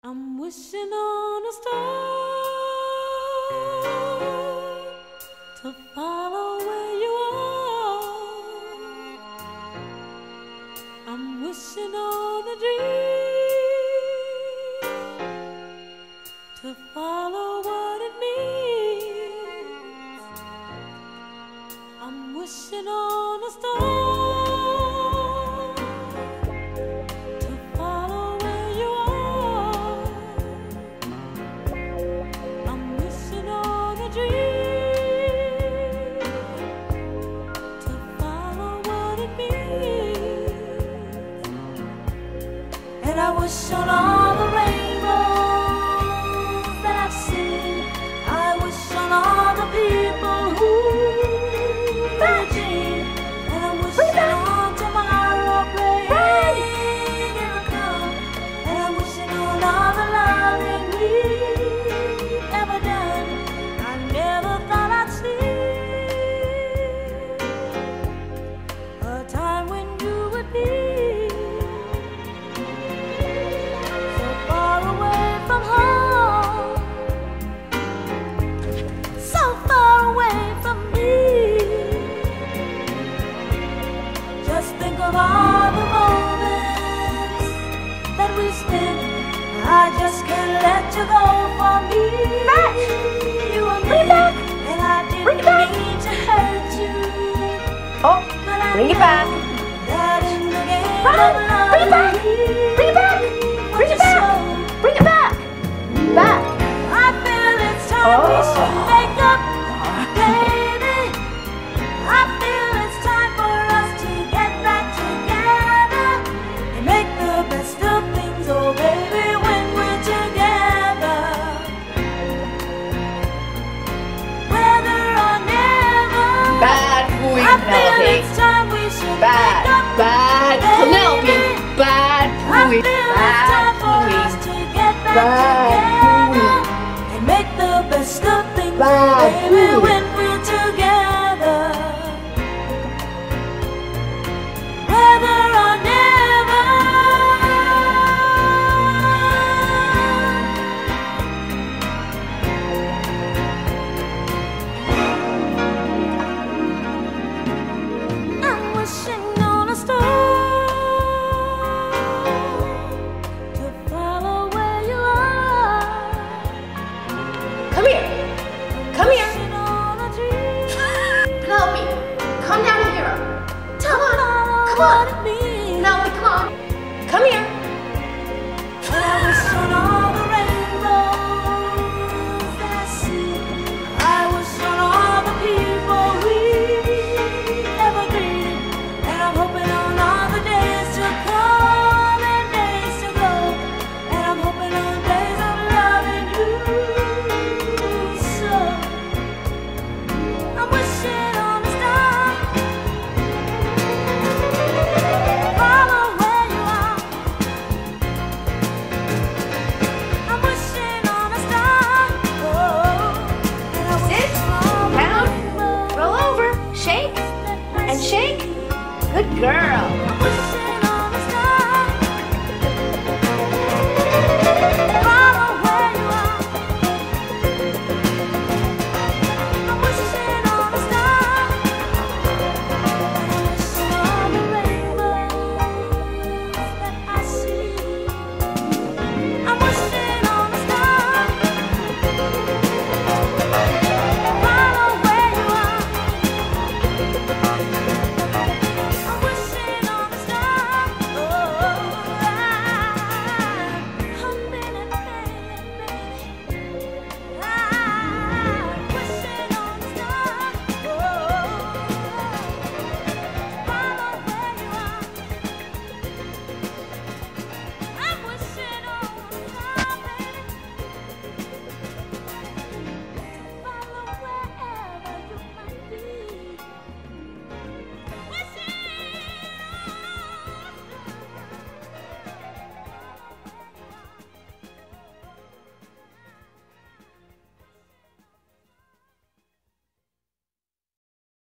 I'm wishing on a star to follow where you are. I'm wishing on a dream to follow what it means. I'm wishing on a star. And I wish on all the rainbows that I've seen. I wish on all the people who dream. And I wish on tomorrow praying it'll come. And I'm wishing on all the loving we've ever done. I never thought I'd see a time when you would be all the moments that we spent. I just can't let you go for me. Back. You and me. And I didn't mean to hurt you. Oh, bring it back. That in the game of love, bring it back. Bring it back. Bring it back. Bring it back. Back. I feel it's time we should make up, baby. I feel it's time for us to get back together and make the best of things, oh baby, when we're together. Whether or never, Bad boy, I feel it's time we should make up, bad Penelope, bad I boy, feel it's time for us to get back together and make the best of things, baby, when we're together. Whether or never, I'm wishing on a star to follow where you are. Come here. Come here. Wishing on a dream. Penelope, come down here. Come on. Come What on. it means. Penelope, come on. Come here. And I wish on all the rainbows that I see. I wish on all the people we ever greeted. And I'm hoping on all the days to come and days to go. And I'm hoping on days of loving you so. I'm wishing on a star. Follow where you are. I'm wishing on a star. Oh, and I Sit wish on down. the rainbow Roll over. Shake and shake. Good girl.